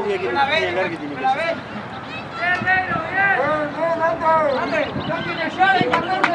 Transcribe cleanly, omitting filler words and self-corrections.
línea que tiene larga tiene que ser. ¡Bien, bien! ¡Bien, bien! ¡Ande! ¡No tiene llave, campeón!